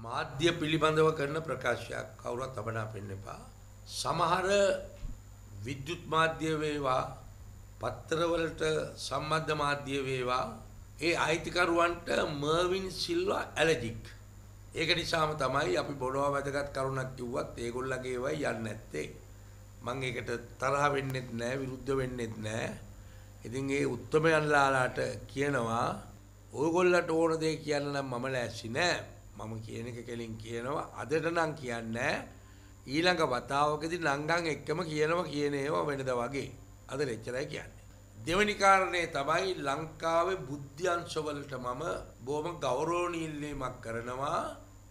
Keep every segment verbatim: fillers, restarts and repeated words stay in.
මාධ්‍ය පිළිබඳව කරන ප්‍රකාශයක් කවුරුත් අබනා පෙන්න එපා. සමහර විද්‍යුත් මාධ්‍ය වේවා පත්‍රවලට සම්බන්ධ මාධ්‍ය වේවා ඒ අයිතිකරුවන්ට මර්වින් සිල්වා ඇලර්ජික්. ඒක නිසාම තමයි අපි බොනවා වැදගත් කරුණක් කිව්වත් ඒගොල්ලගේ ඒවා යන්නේ නැත්තේ. මම ඒකට තරහ වෙන්නෙත් නැහැ විරුද්ධ වෙන්නෙත් නැහැ. ඉතින් ඒ උත්තමයන්ලාලාට කියනවා ඔයගොල්ලන්ට ඕන දේ කියන්න නම් මම ලෑස්ති නැහැ. මම කියන එක කෙලින් කියනවා අදට නම් කියන්නේ ඊළඟ වතාවකදී නංගන් එක්කම කියනවා කියන ඒවා වෙනද වගේ. අද එච්චරයි කියන්නේ. දෙවෙනි කාරණේ තමයි ලංකාවේ බුද්ධ්‍යංශවලට මම බොහොම ගෞරවණීයීමක් කරනවා.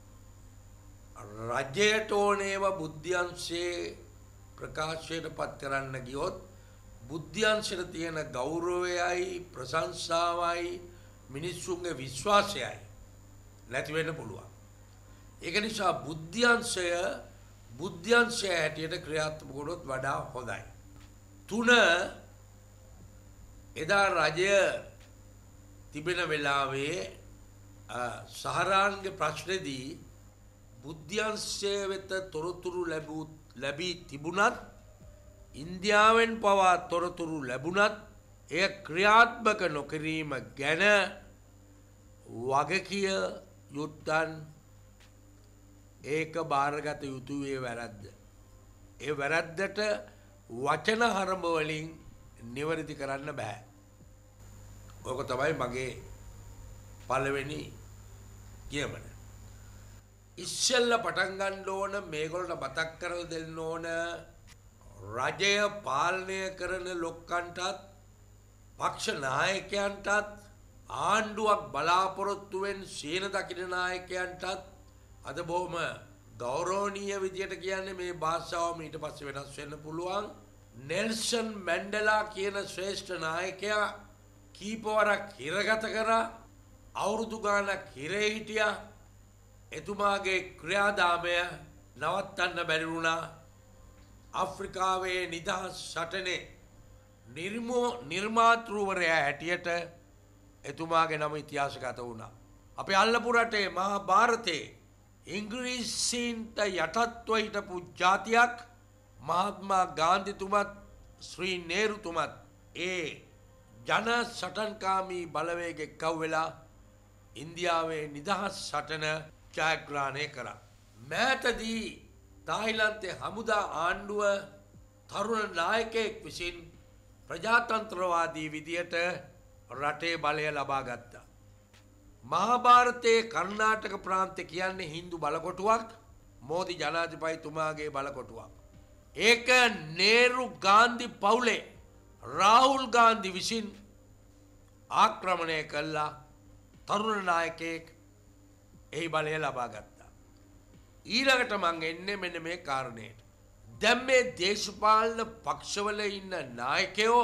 රජයට ඕනේව බුද්ධ්‍යංශයේ ප්‍රකාශයට පත් කරන්න ගියොත් බුද්ධ්‍යංශයට තියෙන ගෞරවයයි ප්‍රශංසාවයි මිනිස්සුන්ගේ විශ්වාසයයි නැති වෙන්න පුළුවන්. ඒක නිසා බුද්ධ්‍යංශය බුද්ධ්‍යංශය හැටියට ක්‍රියාත්මක වුණොත් වඩා හොඳයි. තුන එදා රජය තිබෙන වෙලාවේ සහරාන්ගේ ප්‍රශ්නේදී බුද්ධ්‍යංශය වෙත තොරතුරු ලැබූ ලැබී තිබුණත් ඉන්දියාවෙන් පවා තොරතුරු ලැබුණත් එය ක්‍රියාත්මක නොකිරීම ගැන වගකිය යුත්තන් ඒක බාරගත යුතුයේ වැරද්ද. ඒ වැරද්දට වචන හරඹ වලින් නිවැරදි කරන්න බෑ. ඕක තමයි මගේ පළවෙනි කියමන. ඉස්සෙල්ල පටන් ගන්න ඕන මේගොල්ලන්ට මතක් කරලා දෙන්න ඕන රජය පාලනය කරන ලොක්කන්ටත් පක්ෂ නායකයන්ටත් ආණ්ඩුවක් බලාපොරොත්තු වෙන සීන දකින නායකයන්ටත් අද බොහොම ගෞරවනීය විදියට කියන්නේ මේ භාෂාවම ඊට පස්සේ වෙනස් වෙන්න පුළුවන්. නෙල්සන් මැන්ඩෙලා කියන ශ්‍රේෂ්ඨ නායකයා කීපවරක් හිරගත කරා අවුරුදු ගාණක් හිරේ හිටියා. එතුමාගේ ක්‍රියාදාමය නවත්තන්න බැරි වුණා. ආෆ්‍රිකාවේ නිදහස් සටනේ නිර්මෝ නිර්මාතෘවරයා හැටියට එතුමාගේ නම ඉතිහාසගත වුණා. අපේ අල්ලපු රටේ මහා භාරතේ ඉංග්‍රීසීන්ට යටත්ව හිටපු ජාතියක් මහත්මා ගාන්ධිතුමත් ශ්‍රී නේරුතුමත් ඒ ජන සටන්කාමී බලවේග එක්කව වෙලා ඉන්දියාවේ නිදහස් සටන ජයග්‍රහණය කරා. මෑතදී තායිලන්තයේ හමුදා ආණ්ඩුව තරුණ නායකයෙක් විසින් ප්‍රජාතන්ත්‍රවාදී විදියට රටේ බලය ලබා ගත්තා. මහාභාරතයේ කර්ණාටක ප්‍රාන්තය කියන්නේ හින්දු බලකොටුවක්. මෝදි ජනාධිපතිතුමාගේ බලකොටුවක්. ඒක නේරු ගාන්ධි පවුලේ රාහුල් ගාන්ධි විසින් ආක්‍රමණය කළා. තරුණ නායකයෙක් එහි බලය ලබා ගත්තා. ඊළඟට මං එන්නේ මෙන්න මේ කාරණයට. දැන් මේ දේශපාලන පක්ෂවල ඉන්න නායකයෝ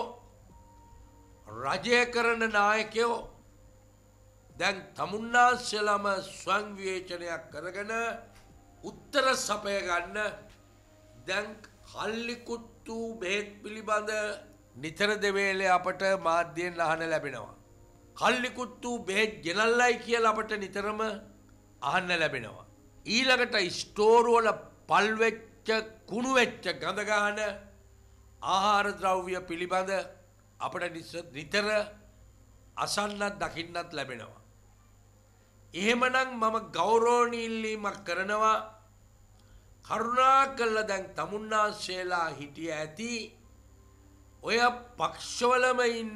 රජය කරන නායකයෝ දැන් තමුන්නාන්සේලාම ස්වයං විවේචනයක් කරගෙන උත්තර සපය ගන්න දැන් හල්ලිකුත්තු බෙහෙත් පිළිබඳ නිතර දෙවේලේ අපට මාධ්‍යයෙන් අහන්න ලැබෙනවා. හල්ලිකුත්තු බෙහෙත් ගෙනල්ලයි කියලා අපට නිතරම අහන්න ලැබෙනවා. ඊළඟට ස්ටෝර් වල පල් වෙච්ච කුණු වෙච්ච ගඳ ගන්න ආහාර ද්‍රව්‍ය පිළිබඳ අපට නිතර අසන්නත් දකින්නත් ලැබෙනවා. එහෙමනම් මම ගෞරවණීයීමක් කරනවා කරුණාකරලා දැන් තමුන්නාන්සේලා හිටිය ඇති ඔය පක්ෂවලම ඉන්න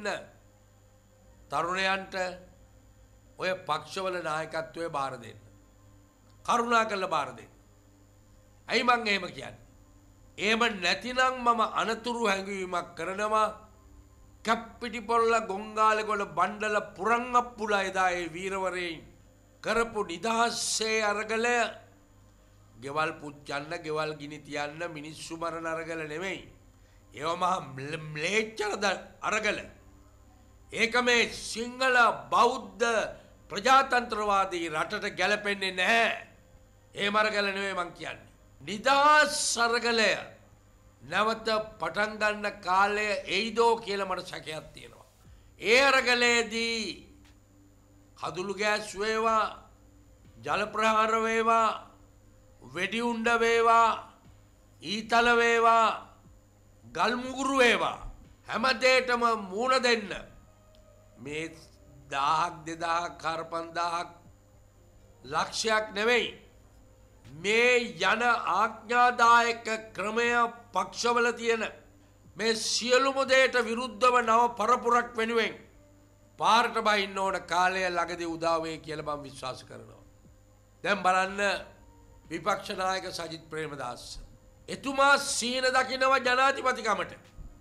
තරුණයන්ට ඔය පක්ෂවල නායකත්වයේ බාර දෙන්න. කරුණාකරලා බාර දෙන්න. ඇයි මං එහෙම කියන්නේ? එහෙම නැතිනම් මම අනතුරු හැඟවීමක් කරනවා. කප්පිටිපොල්ල ගොංගාලගොඩ බණ්ඩල පුරංගප්පුලා එදා ඒ වීරවරයන් කරපු නිදහස්සේ අරගලය ගෙවල් පුච්චන්න ගෙවල් ගිනි තියන්න මිනිස්සු මරණ අරගල නෙමෙයි. ඒව මහා ම්ලේච්ඡද අරගල. ඒක මේ සිංහල බෞද්ධ ප්‍රජාතන්ත්‍රවාදී රටට ගැලපෙන්නේ නැහැ. ඒ මරගල නෙමෙයි මං කියන්නේ. නිදහස් අරගලය නැවත පටන් ගන්න කාලය එයිදෝ කියලා මට සැකයක් තියෙනවා. ඒ අරගලයේදී කඳුළු ගෑස් වේවා ජල ප්‍රහාර වේවා, වෙඩි උණ්ඩ වේවා, ඊතල වේවා, ගල් මුගුරු වේවා හැම දෙයකම මූණ දෙන්න මේ දහයක් දෙදහයක් පන්දාහක් ලක්ෂයක් නෙවෙයි මේ යන ආඥාදායක ක්‍රමය පක්ෂවල තියෙන මේ සියලුම දෙයට විරුද්ධව නව පරපුරක් වෙනුවෙන් පාරට බහින්න ඕන කාලය ළඟදී උදා වෙයි කියලා මම විශ්වාස කරනවා. දැන් බලන්න විපක්ෂ නායක සජිත් ප්‍රේමදාස එතුමා සීන දකිනවා ජනාධිපතිකමට.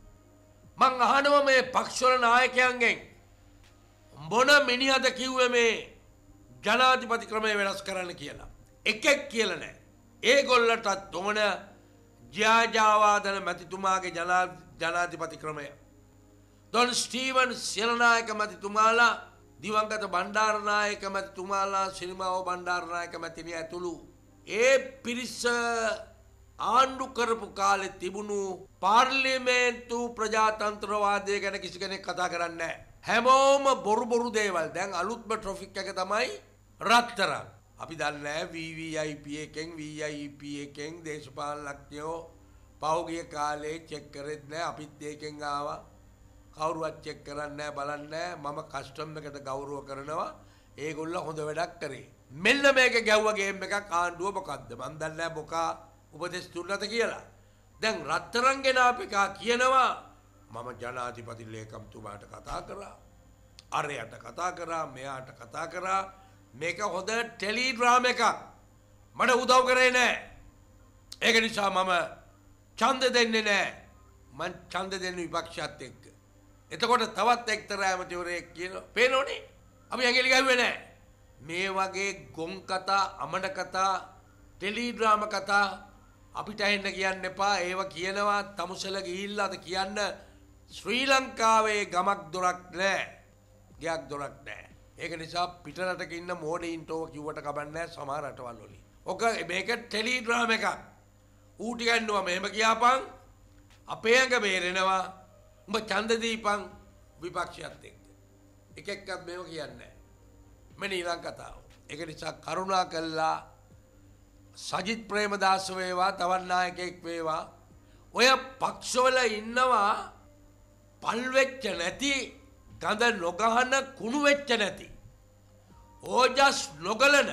මං අහනවා මේ පක්ෂවල නායකයන්ගෙන් මොන මිනිහද කිව්වේ මේ ජනාධිපති ක්‍රමය වෙනස් කරන්න කියලා. එකෙක් කියලා නැහැ. ඒගොල්ලටත් ඕන ජාජාවාදන මැතිතුමාගේ ජනාධිපති ක්‍රමය. ඩොන් ස්ටීවන් සෙනනායක මැතිතුමාලා, දිවංගත බණ්ඩාරනායක මැතිතුමාලා, සිරිමාවෝ බණ්ඩාරනායක මැතිණිය ඇතුළු ඒ පිරිස ආණ්ඩු කරපු කාලේ තිබුණු පාර්ලිමේන්තු ප්‍රජාතන්ත්‍රවාදය ගැන කිසි කෙනෙක් කතා කරන්නේ නැහැ. හැමෝම බොරු බොරු දේවල්. දැන් අලුත්ම ට්‍රොෆික් එක තමයි රත්තරන්. අපි දන්නේ වී වී ආයි පී එකෙන් වී ආයි පී එකෙන් දේශපාලනඥයෝ පෞගිය කාලේ චෙක් කරෙත් නැහැ. අපිත් ඒකෙන් ආවා. කවුරුවත් චෙක් කරන්නේ නැහැ, බලන්නේ නැහැ. මම කස්ටම් එකට ගෞරව කරනවා. ඒගොල්ලෝ හොඳ වැඩක් කරේ. මෙන්න මේක ගැව්ව ගේම් එකක් ආණ්ඩුව මොකද්ද? මන් දන්නේ නැහැ මොකා උපදෙස් දුන්නද කියලා. දැන් රත්තරන් ගෙනාපු එක කියනවා මම ජනාධිපති ලේකම්තුමාට කතා කරා. අරයට කතා කරා, මෙයාට කතා කරා. මේක හොඳ ටෙලිග්‍රෑම් එකක්. මට උදව් කරේ නැහැ. ඒක නිසා මම ඡන්ද දෙන්නේ නැහැ. මං ඡන්ද දෙන්නේ විපක්ෂයත් එක්ක. එතකොට තවත් එක්තරා ඇමතිවරයෙක් කියනවා පේනෝනේ අපි ඇඟිලි ගහුවේ නැහැ. මේ වගේ ගොන් කතා, අමන කතා, ටෙලිග්‍රෑම් කතා අපිට ඇහෙන්න කියන්න එපා. ඒව කියනවා තමුසල ගිහිල්ලාද කියන්න ශ්‍රී ලංකාවේ ගමක් දොරක් නැහැ. ගයක් දොරක් නැහැ. ඒක නිසා පිටරටක ඉන්න මෝඩයින්ට ඕක කිව්වට කමක් නැහැ සමහර රටවල් වලින්. ඔක මේක ටෙලිග්‍රෑම් එකක්. ඌටි ගන්නවා මෙහෙම කියාපන් අපේ ඇඟ බේරෙනවා. උඹ ඡන්ද දීපන් විපක්ෂයත් එක්ක. එක එකක් මේව කියන්නේ නැහැ. මෙන්න ඊළඟ කතාව. ඒක නිසා කරුණා කළා සජිත් ප්‍රේමදාස වේවා තවත් නායකයෙක් වේවා ඔය පක්ෂවල ඉන්නවා පල් වෙච්ච නැති, ගඳ නොගහන, කුණු වෙච්ච නැති, ඕජස් නොගලන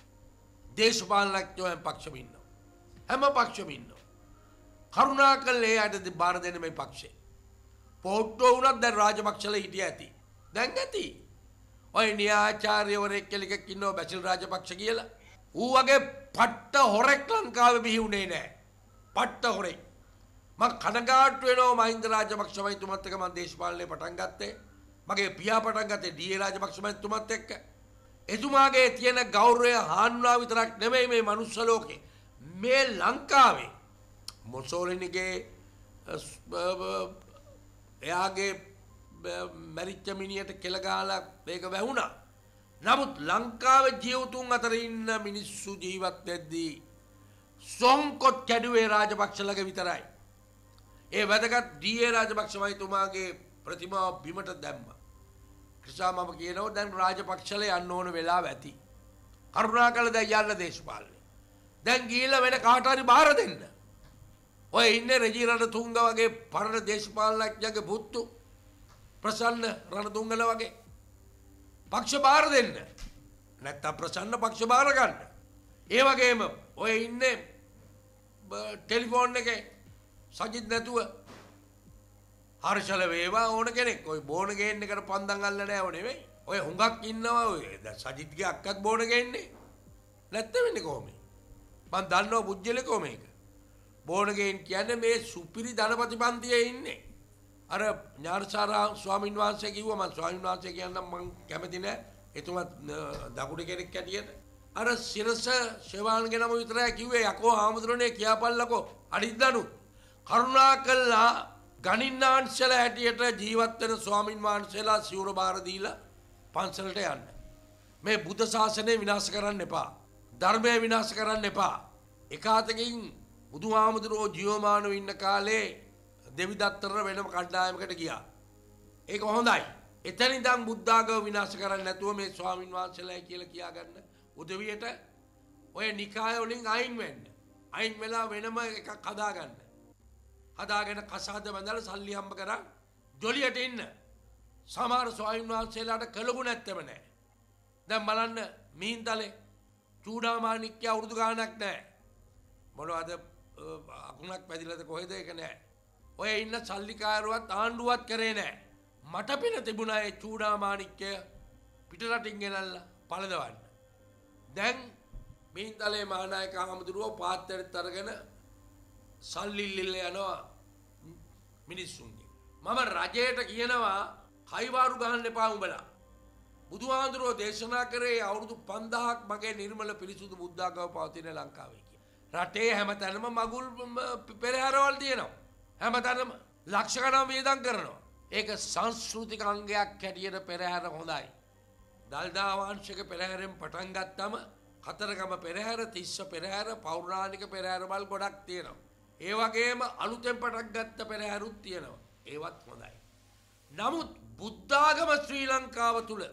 දේශපාලනඥයෝ පක්ෂෙම ඉන්නවා. හැම පක්ෂෙම ඉන්නවා. කරුණාකරලා ඒ අයට බාර දෙන්න මේ පක්ෂේ. පොට්ටෝ වුණත් දැන් රාජපක්ෂලා හිටිය ඇති. දැන් ඇති. ඔය න්‍යායාචාර්යවරයෙක් කෙනෙක් ඉන්නවා බැසිල් රාජපක්ෂ කියලා. ඌ වගේ පට්ට හොරෙක් ලංකාවේ බිහි වුණේ නැහැ. පට්ට හොරෙක්. මම කනගාටු වෙනවා මහින්ද රාජපක්ෂ මහතුමත් එක්ක මම දේශපාලනේ පටන් ගත්තේ. මගේ පියා පටන් ගත්තේ ඩී.ඒ. රාජපක්ෂ මහතුමත් එක්ක. එතුමාගේ තියෙන ගෞරවය හාන්වා විතරක් නෙමෙයි මේ මනුස්ස ලෝකේ. මේ ලංකාවේ මොසෝලිනිගේ එයාගේ මැරිච්ච මිනිහට කෙල ගහලා මේක වැහුණා. නමුත් ලංකාවේ ජීවතුන් අතර ඉන්න මිනිස්සු ජීවත් වෙද්දී සොංකොත් කැඩුවේ රාජපක්ෂලගේ විතරයි. ඒ වැදගත් ඩී.ඒ. රාජපක්ෂ මහතුමාගේ ප්‍රතිමාව බිමට දැම්මා. නිසා මම කියනවා දැන් රාජපක්ෂල යන්න ඕන වෙලාව ඇති. කරුණාකරලා දැන් යන්න දේශපාලනේ. දැන් ගිහිල්ලා වෙන කාට හරි බාර දෙන්න. ඔය ඉන්නේ රජී රණතුංග වගේ පරණ දේශපාලනඥයගේ පුතු ප්‍රසන්න රණතුංගල වගේ පක්ෂ බාර දෙන්න. නැත්තම් ප්‍රසන්න පක්ෂ බාර ගන්න. ඒ වගේම ඔය ඉන්නේ ටෙලිෆෝන් එකේ සජිත් නැතුව හර්ෂල වේවා ඕන කෙනෙක්. ඔය බෝන ගේන්න එකට පන්දන් අල්ල නෑ නෙවෙයි. ඔය හුඟක් ඉන්නවා ඔය දැන් සජිත්ගේ අක්කත් බෝන ගේන්නේ. නැත්නම් වෙන්නේ කොහොමද? මම දන්නවා පුජ්‍යලකෝ මේක. බෝන ගේන් කියන්නේ මේ සුපිරි ධනපති පන්තියේ ඉන්නේ. අර ඥානසාරා ස්වාමීන් වහන්සේ කිව්වා මම ස්වාමීන් වහන්සේ කියන්නම් මම කැමති නෑ. එතුමත් දකුණේ කෙනෙක් ඇටියට. අර සිරස ශෙවාන්ගේ නම විතරයි කිව්වේ යකෝ ආමුදුරනේ කියාපල්ලකෝ අනිද්දනු. කරුණාකල්ලා ගණින්නාංශල හැටියට ජීවත් වෙන ස්වාමින් වහන්සේලා සිවුර බාර දීලා පන්සලට යන්න. මේ බුද්ධ ශාසනය විනාශ කරන්න එපා. ධර්මය විනාශ කරන්න එපා. එකාතකින් බුදුහාමුදුරුවෝ ජීවමානව ඉන්න කාලේ දෙවිදත්තර වෙනම කණ්ඩායමකට ගියා. ඒක හොඳයි. එතන ඉඳන් බුද්ධාගම විනාශ කරන්නේ නැතුව මේ ස්වාමින් වහන්සේලායි කියලා කියාගන්න උදවියට ඔය නිකාය වලින් අයින් වෙන්න. අයින් වෙලා වෙනම එකක් හදාගන්න. හදාගෙන කසාද බඳලා සල්ලි හම්බ කරන් ජොලියට ඉන්න. සමහර ස්වාමීන් වහන්සේලාට කළගුණ නැත්තම නැහැ. දැන් බලන්න මිහින්තලේ චූඩාමාණික්‍ය අවුරුදු ගාණක් නැහැ. මොනවද අකුණක් පැදිලාද කොහෙද ඒක නැහැ. ඔය ඉන්න සල්ලිකාරුවත් ආණ්ඩුවත් කරේ නැහැ. මට පින තිබුණා ඒ චූඩාමාණික්‍ය පිටරටින් ගෙනල්ලා පළදවන්න. දැන් මිහින්තලේ මහානායක හාමුදුරුවෝ පාත්තරෙත් අරගෙන සල්ලි ඉල්ලilla යනවා මිනිස්සුන්ගේ. මම රජයට කියනවා කයිවාරු ගහන්න එපා උඹලා. බුදුහාඳුරෝ දේශනා කරේ අවුරුදු පන්දාහක් මගේ නිර්මල පිරිසුදු බුද්ධාගම පවතින ලංකාවේ කියලා. රටේ හැමතැනම මගුල් පෙරහැරවල් තියෙනවා. හැමතැනම ලක්ෂ ගණන් වියදම් කරනවා. ඒක සංස්කෘතික අංගයක් හැටියට පෙරහැර හොඳයි. දල්දා වංශික පෙරහැරෙන් පටන් ගත්තම කතරගම පෙරහැර, තිස්ස පෙරහැර, පෞරාණික පෙරහැරවල් ගොඩක් තියෙනවා. ඒ වගේම අලුතෙන් පටන් ගත්ත පෙරහැරුත් තියෙනවා. ඒවත් හොඳයි. නමුත් බුද්ධාගම ශ්‍රී ලංකාව තුල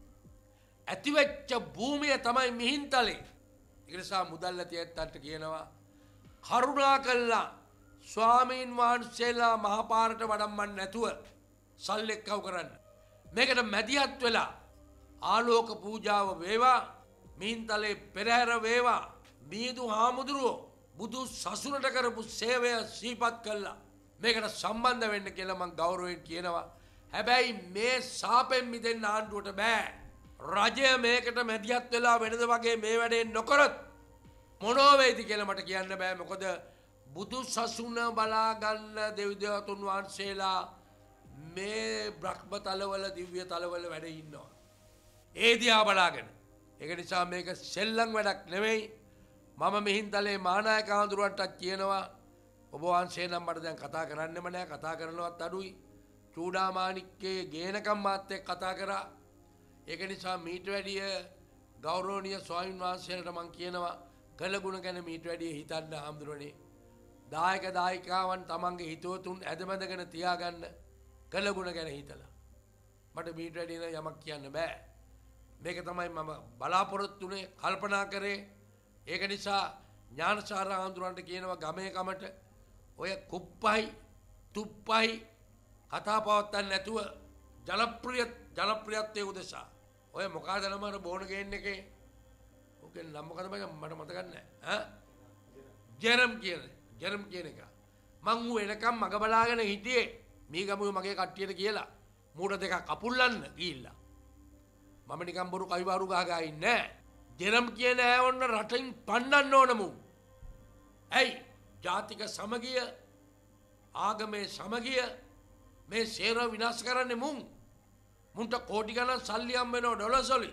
ඇතිවෙච්ච භූමිය තමයි මිහින්තලේ. ඒ නිසා මුදල් ඇති ඇත්තන්ට කියනවා කරුණා කළා ස්වාමීන් වහන්සේලා මහපාරට වඩම්මන්න නැතුව සල්ලෙක්කව කරන්න. මේකට මැදිහත් වෙලා ආලෝක පූජාව වේවා, මිහින්තලේ පෙරහැර වේවා, මිහිඳු හාමුදුරුවෝ බුදු සසුනට කරපු සේවය සිහිපත් කළා. මේකට සම්බන්ධ වෙන්න කියලා මම ගෞරවයෙන් කියනවා. හැබැයි මේ සාපෙන් මිදෙන්න ආණ්ඩුවට බෑ. රජය මේකට මැදිහත් වෙලා වෙනද වගේ මේ වැඩේ නොකරත් මොනෝ වේද කියලා මට කියන්න බෑ. මොකද බුදු සසුන බලා ගන්න දෙවිදවතුන් වහන්සේලා මේ බ්‍රහ්ම තලවල දිව්‍ය තලවල වැඩ ඉන්නවා. ඒ දිහා බලාගෙන. ඒක නිසා මේක සෙල්ලම් වැඩක් නෙවෙයි. මම මිහින්තලේ මහානායක හඳුරවන්ටත් කියනවා ඔබ වහන්සේ නම් මට දැන් කතා කරන්නෙම නෑ. කතා කරනවත් අඩුයි. චූඩාමාණික්කේ ගේනකම් මාත් එක්ක කතා කරා. ඒක නිසා මීට වැඩිය ගෞරවනීය ස්වාමීන් වහන්සේලාට මම කියනවා කළගුණ ගැන මීට වැඩිය හිතන්න හඳුරන්නේ. දායක දායිකාවන් තමන්ගේ හිතවතුන් ඇදමැදගෙන තියාගන්න කළගුණ ගැන හිතලා. මට මීට වැඩිය යමක් කියන්න බෑ. මේක තමයි මම බලාපොරොත්තු වෙන්නේ, කල්පනා කරේ. ඒක නිසා ඥානසාර හඳුරන්ට කියනවා ගමේ කමට ඔය කුප්පයි තුප්පයි කතා පවත්තන්න නැතුව ජනප්‍රිය ජනප්‍රියත්වයේ උදෙසා ඔය මොකද නම අර බෝන ගේන්න එකේ ඔකේ නම මොකද මට මතක නැහැ ඈ ජෙරම් කියන ජෙරම් කියන එක මං ඌ එනකම් මග බලාගෙන හිටියේ මේ ගමුවේ මගේ කට්ටියට කියලා මූට දෙකක් කපුල්ලන්න ගිහිල්ලා මම නිකන් බොරු කයිවාරු ගහ ගහ ඉන්නේ ජෙරම් කියන ඈ ඔන්න රටින් පන්නන්න ඕන මු ඇයි ජාතික සමගිය ආගමේ සමගිය මේ සේර විනාශ කරන්නේ මුන් මුන්ට කෝටි ගණන් සල්ලි හම්බ වෙනවා ඩොලර්ස් වලින්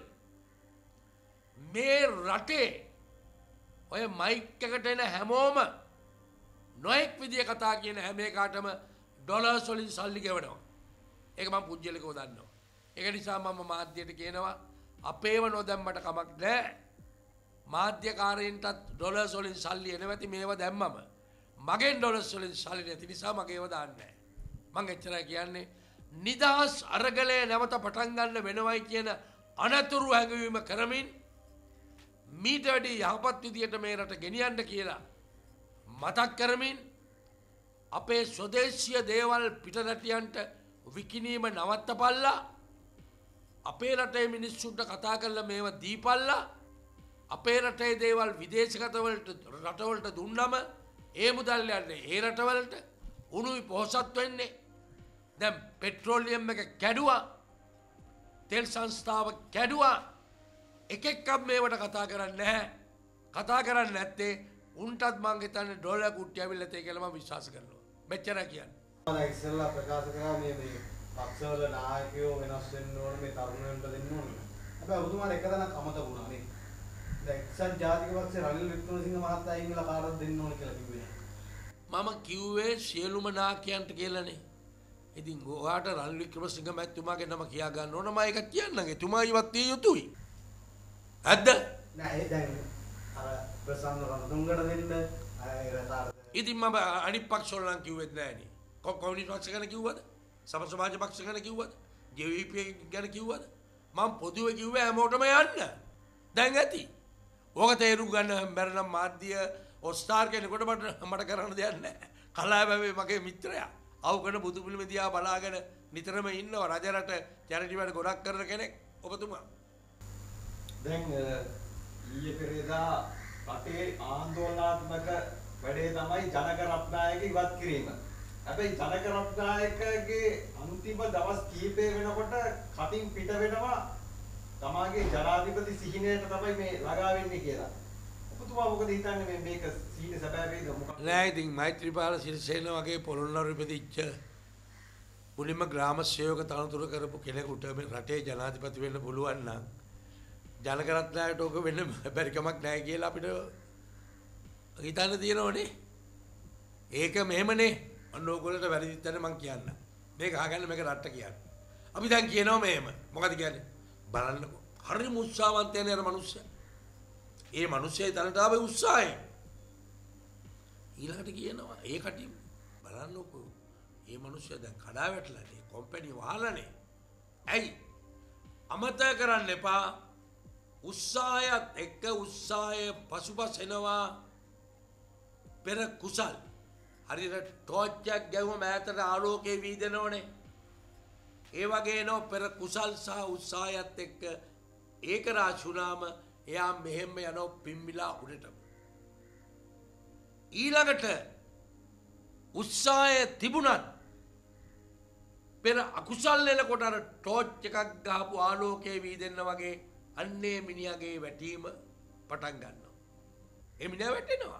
මේ රටේ ඔය මයික් එකට එන හැමෝම නොඑක් විදිය කතා කියන හැම එකටම ඩොලර්ස් වලින් සල්ලි ගෙවනවා ඒක මම පුජ්‍යලිකව දන්නවා ඒක නිසා මම මාධ්‍යයට කියනවා අපේව නොදැම්මට කමක් නැහැ මාධ්‍යකාරයින්ටත් ඩොලර්ස් වලින් සල්ලි එනවති මේව දැම්මම මගෙන් ඩොලර්ස් වලින් සල්ලි නැති නිසා මගේව දාන්නේ නැහැ මං එච්චරයි කියන්නේ නිදහස් අරගලය නැවත පටන් ගන්න වෙනවයි කියන අනතුරු හැඟවීම කරමින් මීට වැඩි යහපත් විදියට මේ රට ගෙනියන්න කියලා මතක් කරමින් අපේ ස්වදේශීය දේවල් පිටරටියන්ට විකිණීම නවත්තපල්ලා අපේ රටේ මිනිස්සුන්ට කතා කරලා මේව දීපල්ලා අපේ රටේ දේවල් විදේශගත වලට රටවලට දුන්නම ඒ මුදල් යන්නේ ඒ රටවලට උණුයි පොහොසත් වෙන්නේ දැන් පෙට්‍රෝලියම් එක කැඩුවා තෙල් සංස්ථාව කැඩුවා එක එකක් මේවට කතා කරන්නේ නැහැ කතා කරන්නේ නැත්තේ උන්ටත් මං හිතන්නේ ඩොලර් කුට්ටිය ඇවිල්ලා තේ කියලා මම විශ්වාස කරනවා මෙච්චරයි කියන්නේ මම ඉස්සෙල්ලා ප්‍රකාශ කරා මේ මේ පක්ෂවල නායකයෝ වෙනස් වෙන්න ඕන මේ තරුණයන්ට දෙන්න ඕන හැබැයි ඔබතුමාලා එක දණක් අමතක වුණා නේ දැන් එක්සත් ජාතික පක්ෂේ රනිල් වික්‍රමසිංහ මහත්තයා ඉංගලා කාටද දෙන්න ඕන කියලා කිව්වේ මම කිව්වේ සියලුම නායකයන්ට කියලානේ ඉතින් ඔයාට රනිල් වික්‍රමසිංහ මහත්මයාගේ නම කියා ගන්න ඕන මම ඒක කියන්නම් එතුමා ඉවත් විය යුතුයි ඇද්ද නෑ ඒ දැන් අර ප්‍රසන්න රණතුංගට දෙන්න අර ඉතින් මම අනිත් පක්ෂ වල නම් කිව්වෙත් නෑනේ කොමියුනිස්ට් පක්ෂ ගැන කිව්වද සම සමාජ පක්ෂ ගැන කිව්වද ජේ වී පී ගැන කිව්වද මම පොදුවේ කිව්වේ හැමෝටම යන්න දැන් ඇති ඕක තේරුම් ගන්න බැරි නම් මාධ්‍ය ඔස්ටාර් කෙනෙකුට මට මට කරන්න දෙයක් නැහැ. කලාවැවේ මගේ මිත්‍රයා. ආව කරන බුදු පිළිම දිහා බලාගෙන නිතරම ඉන්නවා. රජරට චැරිටි වැඩ ගොඩක් කරන කෙනෙක් ඔබතුමා. දැන් ඊයේ පෙරේදා රටේ ආందోලනාත්මක වැඩේ තමයි ජනක රත්නායක ඉවත් කිරීම. හැබැයි ජනක රත්නායකගේ අන්තිම දවස් කීපය වෙනකොට කටින් පිට වෙනවා තමාගේ ජනාධිපති සිහිනයට තමයි මේ ළඟා වෙන්නේ කියලා. ඔබතුමා මොකද හිතන්නේ මේ මේක සීනේ සැබෑ වේද මොකක්ද? නෑ ඉතින් මෛත්‍රීපාල සිරිසේන වගේ පොළොන්නරු ඉපදිච්ච මුලින්ම ග්‍රාම සේවක තනතුර කරපු කෙනෙකුට මේ රටේ ජනාධිපති වෙන්න පුළුවන් නම් ජනක රත්නායකට ඕක වෙන්න බැරි කමක් නැහැ කියලා අපිට හිතන්න තියෙනවනේ. ඒක මෙහෙමනේ. අන්න ඕගොල්ලන්ට වැරදිත් නැහැ මං කියන්න. මේක අහගන්න මේක රට්ට කියන්නේ. අපි දැන් කියනවා මෙහෙම. මොකද කියන්නේ? බලන්නකෝ. හරි මුස්සාවන්තයනේ අර මිනිස්සයා. ඒ මිනිස්සයා තනට ආවේ උත්සාහයෙන්. ඊළඟට කියනවා ඒ කටින් බලන්නකෝ. මේ මිනිස්සයා දැන් කඩා වැටලානේ. කම්පැනි වහලානේ. ඇයි? අමතක කරන්න එපා. උත්සාහයත් එක්ක උත්සාහය පසුපස එනවා පෙර කුසල්. හරියට ටෝච් එකක් ගැහුවම ඈතට ආලෝකේ වීදෙනවනේ. ඒ වගේ නෝ පෙර කුසල් සහ උත්සාහයත් එක්ක ඒක රාශුනාම එයා මෙහෙම යනවා පිම්බිලා උඩට. ඊළඟට උත්සාහය තිබුණත් පෙර අකුසල් එනකොට අර ටෝච් එකක් ගහපු ආලෝකේ වීදෙන්න වගේ අන්නේ මිනිහාගේ වැටීම පටන් ගන්නවා. ඒ මිනිහා වැටෙනවා.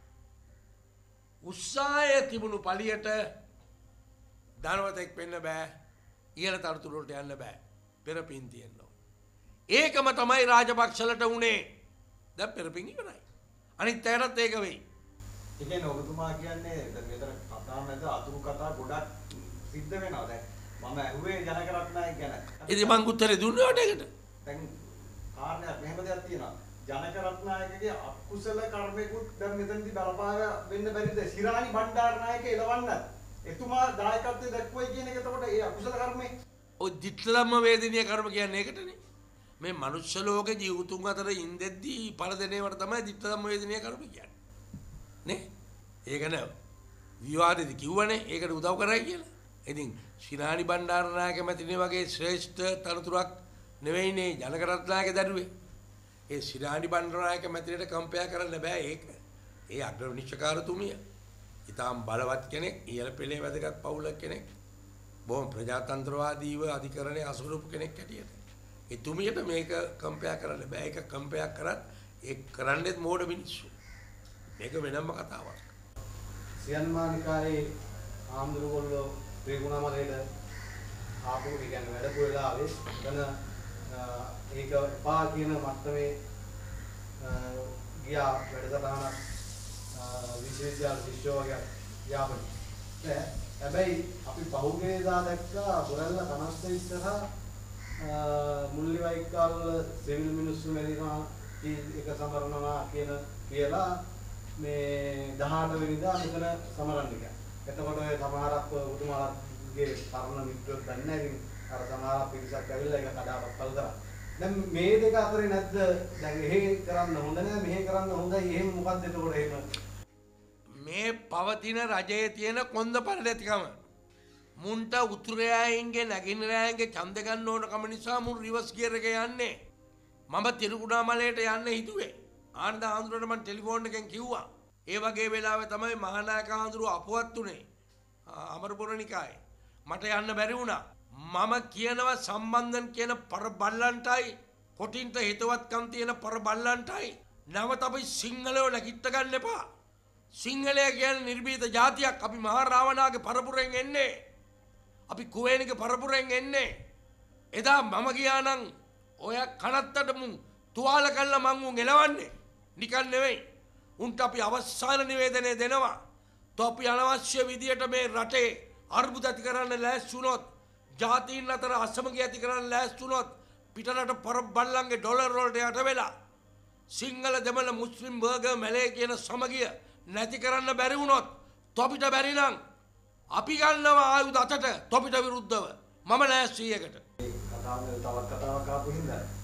උත්සාහය තිබුණු පළියට ධනවතෙක් වෙන්න බෑ. ඉහළ තනතුරු වලට යන්න බෑ. පෙරපින් තියෙන්න ඕන. ඒකම තමයි රාජපක්ෂලට උනේ. දැන් පෙරපින් ඉවරයි. අනිත් අයටත් ඒක වෙයි. ඒ කියන්නේ ඔබතුමා කියන්නේ දැන් මෙතන කතා මැද අතුරු කතා ගොඩක් සිද්ධ වෙනවා. දැන් මම ඇහුවේ ජනක රත්නායක ගැන. ඉතින් මං උත්තරේ දුන්නේ ඔතේකට. දැන් කාරණයක් මෙහෙම දෙයක් තියෙනවා. ජනක රත්නායකගේ අකුසල කර්මයකුත් දැන් මෙතනදී බලපාන වෙන්න බැරිද? සිරාණි බණ්ඩාරනායක එලවන්න. එතුමා දායකත්වයේ දක්වයි කියන එක එතකොට ඒ අකුසල කර්මේ. ඔය ditthadhamma වේදිනිය කර්ම කියන්නේ ඒකටනේ. මේ මනුෂ්‍ය ලෝකේ ජීවතුන් අතර ඉඳෙද්දී පළදෙනේවට තමයි ditthadhamma වේදිනිය කර්ම කියන්නේ. නේ? ඒක නෑ. විවාදෙදි කිව්වනේ ඒකට උදව් කරයි කියලා. ඉතින් සිරාණි බණ්ඩාරනායක මැතිණිය වගේ ශ්‍රේෂ්ඨ තනතුරක් නෙවෙයිනේ ජනක රත්නායක දරුවේ. ඒ සිරාණි බණ්ඩාරනායක මැතිණියට කම්පයා කරන්න බෑ ඒක. ඒ අග්‍ර විනිශ්චයකාරතුමිය. ඊටාම් බලවත් කෙනෙක්, ඉහළ පෙළේ වැදගත් පවුලක කෙනෙක්. බොහොම ප්‍රජාතන්ත්‍රවාදීව අධිකරණයේ අසුරුපු කෙනෙක් හැටියට. ඒ තුමියට මේක කම්පයා කරන්න බෑ. ඒක කම්පයා කරත් ඒ කරන්නේත් මෝඩ මිනිස්සු. මේක වෙනම කතාවක්. සියන්මානිකායේ ආම්දුරුගොල්ලෝ ත්‍රිගුණමලේට ආපු ඒ කියන්නේ වැඩපු වෙලාවේ එතන ඒක එපා කියන මට්ටමේ ගියා වැඩසටහනක් විශ්වවිද්‍යාල ශිෂ්‍යෝ වගේ යාපනි. හැබැයි අපි පහුගියදා දැක්කා බොරැල්ල කනස්ස ඉස්සරහා මුල්ලිවයික්කාවල සිවිල් මිනිස්සු මෙලිනවා එක සමරනවා කියන කියලා මේ දහඅට වෙනිදා මෙතන සමරන්න ගියා. එතකොට ඔය සමහරක් උතුමාලගේ පරණ මිත්‍රයෝ දන්නේ නැහැ. ඉතින් අර සමහරක් පිරිසක් ඇවිල්ලා ඒක කඩාපත්තල් කරා. දැන් මේ දෙක අතරේ නැද්ද දැන් එහෙ කරන්න හොඳ නැහැ මෙහෙ කරන්න හොඳයි එහෙම මොකද්ද එතකොට එහෙම මේ පවතින රජයේ තියෙන කොන්ද පරිලතිකම මුන්ට උතුරෑයින්ගේ නැගිනරෑයින්ගේ ඡන්ද ගන්න ඕන කම නිසා මුන් රිවර්ස් ගියර් එක යන්නේ. මම තිරුකුණාමලයට යන්න හිතුවේ. ආනන්ද ආන්දරට මම ටෙලිෆෝන් එකෙන් කිව්වා. ඒ වගේ වෙලාවෙ තමයි මහානායක ආන්දරු අපවත් උනේ. අමරපුරනිකායේ. මට යන්න බැරි වුණා. මම කියනවා සම්බන්ධන් කියන පර බල්ලන්ටයි කොටින්ට හිතවත්කම් තියෙන පර බල්ලන්ටයි නැවත අපි සිංහලව නැගිට ගන්න එපා. සිංහලය කියන්නේ නිර්භීත ජාතියක්. අපි මහා රාවණාගේ පරපුරෙන් එන්නේ. අපි කුවේණිගේ පරපුරෙන් එන්නේ. එදා මම ගියා නම් ඔය කනත්තට මුන් තුවාල කළා මං උන් එලවන්නේ. නිකන් නෙවෙයි. උන්ට අපි අවසාන නිවේදනය දෙනවා. તો අපි අනවශ්‍ය විදියට මේ රටේ අර්බුද ඇති කරන්න ලෑස්ති වුණොත්, ජාතීන් අතර අසමගිය ඇති කරන්න ලෑස්ති වුණොත්, පිටරට පරබල්ලන්ගේ ඩොලර් වලට යට වෙලා සිංහල දෙමළ මුස්ලිම් වර්ග මැලේ කියන සමගිය නැති කරන්න බැරි වුණොත්, තොපිට බැරි නම් අපි ගන්නවා ආයුධ අතට තොපිට විරුද්ධව. මම ලෑස්ති එකට. කතාවේ තවත් කතාවක් ආපු හින්දා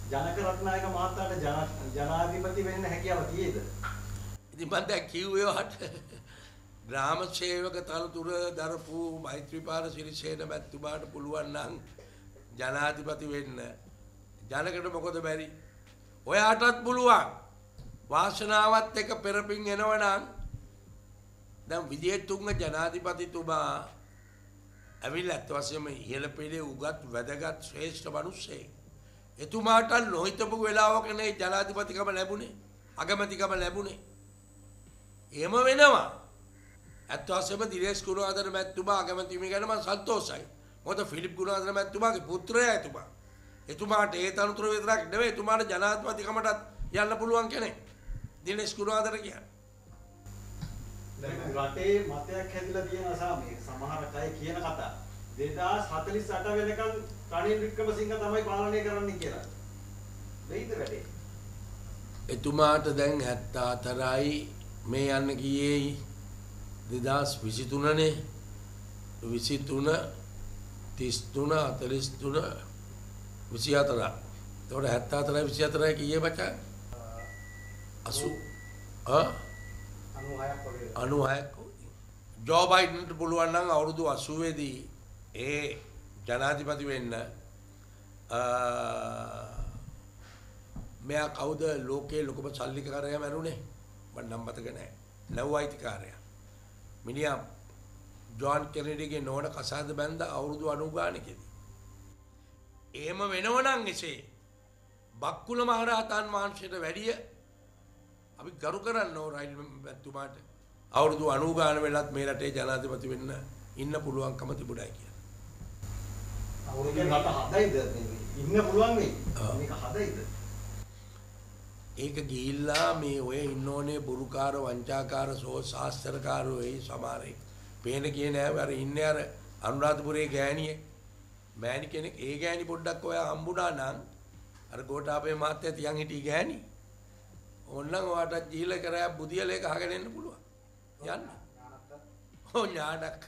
ජනක රත්නායක මහතාට ජනාධිපති වෙන්න හැකියාව තියෙද? ඉතින් මම දැන් කිව්වේ වට ග්‍රාම සේවක තනතුර දරපු මෛත්‍රීපාල සිරිසේන මැතිතුමාට පුළුවන් නම් ජනාධිපති වෙන්න. ජනකට මොකද බැරි? ඔයාටත් පුළුවන්. වාසනාවත් එක පෙරපින් එනවනම් දැන් විජේතුංග ජනාධිපතිතුමා ඇවිල්ලා අත් වශයෙන්ම ඉහළ පෙළේ උගත් වැදගත් ශ්‍රේෂ්ඨ මිනිස්සෙක්. එතුමාට නොහිතපු වෙලාවක නේ ජනාධිපතිකම ලැබුණේ, අගමැතිකම ලැබුණේ. එහෙම වෙනවා. අත් වශයෙන්ම දිනේෂ් ගුණවර්ධන මැතිතුමා අගමැතිම ගැන මම සන්තෝෂයි. මොකද ෆිලිප් ගුණවර්ධන මැතිතුමාගේ පුත්‍රයා එතුමා. එතුමාට ඒ තනතුර විතරක් නෙවෙයි එතුමාට ජනාධිපතිකමටත් යන්න පුළුවන් කෙනෙක්. දිනේෂ් ගුණවර්ධන කියන්නේ. දැන් රටේ මතයක් හැදිලා තියෙන සාමයේ සමහර අය කියන කතා දෙදාස් හතළිස් අට වෙනකන් රනිල් වික්‍රමසිංහ තමයි පාලනය කරන්න කියලා. වෙයිද වැඩේ? එතුමාට දැන් හැත්තෑ හතරයි මේ යන්න ගියේ දෙදාස් විසිතුන නේ. විසිතුන තිස් තුන හතළිස් තුන විසිහතර. එතකොට හැත්තෑ හතරයි විසිහතරයි කීයේ බචා? අසූ ආ අනූහයක් වගේ. අනූහයක්. ජෝ බයිඩන්ට පුළුවන් නම් අවුරුදු අසූවේ දී ඒ ජනාධිපති වෙන්න. මෙයා කවුද ලෝකයේ ලොකුම සල්ලිකාරයා මැරුණේ? මම නම් මතක නැහැ. ලව් අයිතිකාරයා. මිනිහා ජෝන් කෙනෙඩිගේ නෝන කසාද බැඳ අවුරුදු අනූ ගානකදී. එහෙම වෙනවනම් එසේ බක්කුල මහරහතන් වහන්සේට වැඩිය අපි ගරු කරන්න ඕන රයිල් මැතිතුමාට. අවුරුදු අනූ ගාන වෙලත් මේ රටේ ජනාධිපති වෙන්න ඉන්න පුළුවන්කම තිබුණයි කියලා. අවුරුදු රට හදයිද ඉන්න පුළුවන් වෙයි. මේක හදයිද? ඒක ගිහිල්ලා මේ ඔය ඉන්න ඕනේ බුරුකාර වංචාකාර සෝ ශාස්ත්‍රකාරෝ ඒ සමහරේ පේන කියේ නෑ අර ඉන්නේ අර අනුරාධපුරයේ ගෑණියේ මෑණි කෙනෙක්. ඒ ගෑණි පොඩ්ඩක් ඔයා හම්බුණා නම් අර ගෝඨාභය මහත්තයා තියන් හිටි ගෑණි ඕන්නම් ඔයාට ජීල කරා බුදියල එක අහගෙන එන්න පුළුවන්. යන්න. ඔව් ඥානක්.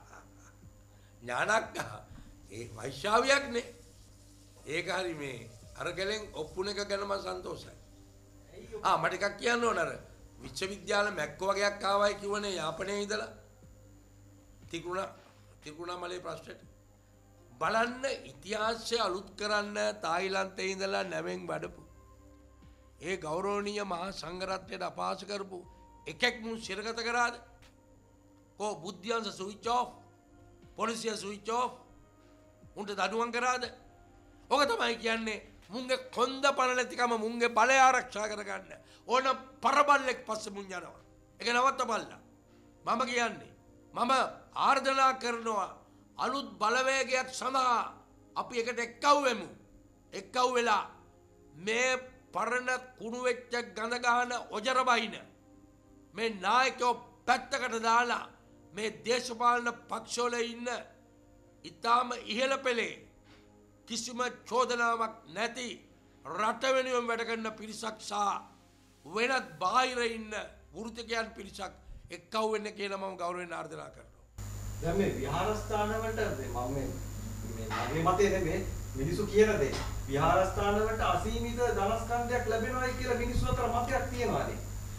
ඥානක්. ඒ වෛශ්‍යාවියක් නේ. ඒක හරි මේ අර ගලෙන් ඔප්පුන එක ගැන මම සන්තෝෂයි. ආ මට එකක් කියන්න ඕන අර විශ්වවිද්‍යාල මැක්ක වගේක් ආවයි කිව්වනේ යාපනයේ ඉඳලා. තිකුණා තිකුණා මලේ ප්‍රශ්නෙට. බලන්න ඉතිහාසය අලුත් කරන්න තායිලන්තයේ ඉඳලා නැවෙන් වඩපු ඒ ගෞරවනීය මහා සංඝරත්නයට අපහාස කරපු එකෙක් මුන් සිරගත කරාද? කො බුද්ධියන්ස ස්විච් ඔෆ්, පොලිසිය ස්විච් ඔෆ්. උන්ට දඩුවම් කරාද? ඔක තමයි කියන්නේ මුන්ගේ කොන්ද පණ නැතිකම මුන්ගේ බලය ආරක්ෂා කරගන්න ඕන පරබල්ලෙක් පස්සේ මුන් යනවා. ඒක නවත්තපල්ලා. මම කියන්නේ මම ආර්දනා කරනවා අලුත් බලවේගයක් සඳහා අපි එකට එක්කව් වෙමු. එක්කව් වෙලා මේ පරණ කුණු වෙච්ච ගඳ ගහන ඔජර බයින මේ නායකයෝ පැත්තකට දාලා මේ දේශපාලන පක්ෂවල ඉන්න ඊටාම ඉහළ පෙළේ කිසිම චෝදනාවක් නැති රට වෙනුවෙන් වැඩ කරන පිරිසක් සහ වෙනත් බාහිර ඉන්න වෘත්තිකයන් පිරිසක් එක්කව් වෙන්න කියලා මම ගෞරවයෙන් ආර්දනා කරනවා. දැන් මේ විහාරස්ථාන වලට මම මේ මගේ මතය නෙමෙයි මිනිස්සු කියන දේ විහාරස්ථාන වලට අසීමිත ධනස්කන්ධයක් ලැබෙනවායි කියලා මිනිස්සු අතර මතයක් තියෙනවානේ.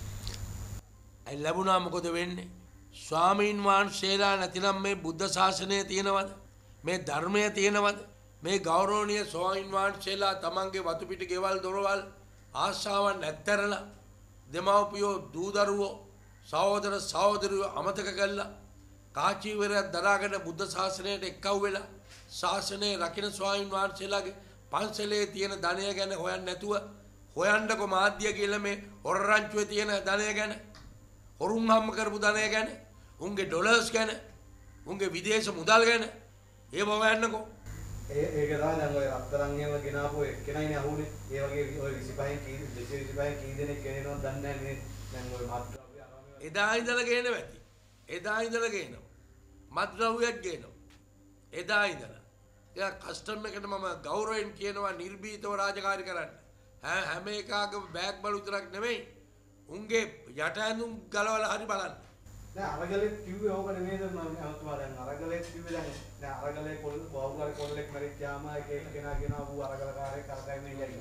අය ලැබුණා මොකද වෙන්නේ? ස්වාමීන් වහන්සේලා නැතිනම් මේ බුද්ධ ශාසනය තියෙනවද? මේ ධර්මය තියෙනවද? මේ ගෞරවනීය ස්වාමීන් වහන්සේලා තමන්ගේ වතු පිට ගෙවල් දොරවල් ආශාවන් නැත්තරලා දෙමව්පියෝ දූ දරුවෝ සහෝදර සහෝදරියෝ අමතක කළා කාචීවරයක් දරාගෙන බුද්ධ ශාසනයට එක්කව් වෙලා ශාසනය රකින්න ස්වාමීන් වහන්සේලාගේ පන්සලේ තියෙන ධනය ගැන හොයන්න නැතුව හොයන්නකො මාධ්‍ය කියලා මේ හොර රංචුවේ තියෙන ධනය ගැන හොරුන් හම්බ කරපු ධනය ගැන උන්ගේ ඩොලර්ස් ගැන උන්ගේ විදේශ මුදල් ගැන ඒව හොයන්නකො. ඒ ඒක තමයි දැන් ඔය අත්තරන් එහෙම ගෙනාපු එක්කෙනයිනේ අහුනේ. ඒ වගේ ඔය විසිපහෙන් කී දෙසිය විසිපහෙන් කී දෙනෙක් ගෙනෙනවද දන්නේ නැහැ නේ. දැන් ඔය මත්ද්‍රව්‍ය අරම එදා ඉඳලා ගේන වැටි. එදා ඉඳලා ගේනවා. මත්ද්‍රව්‍යයක් ගේනවා. එදා ඉඳලා. ඒක කස්ටම් එකට මම ගෞරවයෙන් කියනවා නිර්භීතව රාජකාරී කරන්න. හැම එකාගම බෑග් බලු විතරක් නෙමෙයි. උන්ගේ යට ඇඳුම් ගලවලා හරි බලන්න. නෑ අරගලෙත් කිව්වේ ඕක නෙමෙයිද මම අහතුමා දැන් අරගලෙත් කිව්වේ දැන් නෑ අරගලේ පොල් බවුගාරේ කොල්ලෙක් මැරිච්චාම එක එක කෙනා කියනවා ඌ අරගලකාරයෙක් කරකැවෙන්නේ කියලා.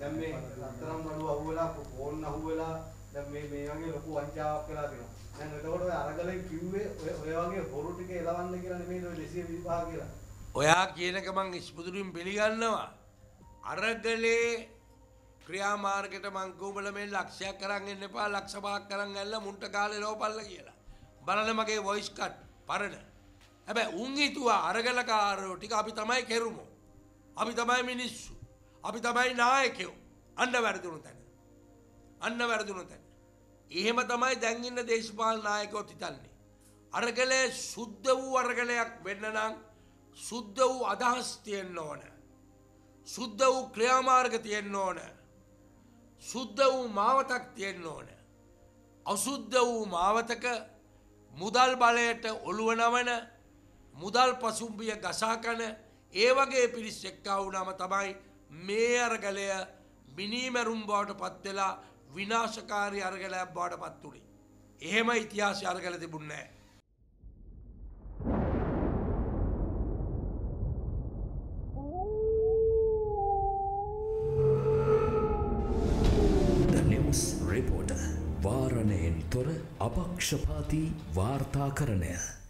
දැන් මේ රත්තරන් බඩුව අහුවෙලා පොල්න අහුවෙලා දැන් මේ මේ වගේ ලොකු වංචාවක් වෙලා තියෙනවා. දැන් එතකොට ඔය අරගලෙන් කිව්වේ ඔය ඔය වගේ හොරු ටික එලවන්න කියලා නෙමෙයි ඔය දෙසිය විසි පහ කියලා. ඔයා කියනක මං ඉස්පුතුරින් පිළිගන්නවා. අරගලේ ක්‍රියාමාර්ගයට මං කෝබල මේ ලක්ෂයක් කරන් එන්න එපා ලක්ෂ පහක් කරන් ඇල්ල මුන්ට කාලේ ලෝපල්ලා කියලා. බලන්න මගේ වොයිස් කට් පරණ. හැබැයි උන් හිතුවා අරගලකාරයෝ ටික අපි තමයි කෙරුමෝ. අපි තමයි මිනිස්සු. අපි තමයි නායකයෝ. අන්න වැරදුණු තැන. අන්න වැරදුණු තැන. එහෙම තමයි දැන් ඉන්න දේශපාලන නායකයෝ හිතන්නේ. අරගලේ සුද්ධ වූ අරගලයක් වෙන්න නම් සුද්ධ වූ අදහස් තියෙන්න ඕන. සුද්ධ වූ ක්‍රියාමාර්ග තියෙන්න ඕන. සුද්ධ වූ මාවතක් තියෙන්න ඕන. අසුද්ධ වූ මාවතක මුදල් බලයට ඔළුව නමන මුදල් පසුම්බිය ගසා කන ඒ වගේ පිරිස් එක්කා වුණාම තමයි මේ අරගලය මිනිමැරුම් බවට පත් වෙලා විනාශකාරී අරගලයක් බවට පත් උනේ. එහෙම ඉතිහාසය අරගල තිබුණේ නැහැ. The News Reporter වාරණයෙන් තොර අපක්ෂපාතී වාර්තාකරණය.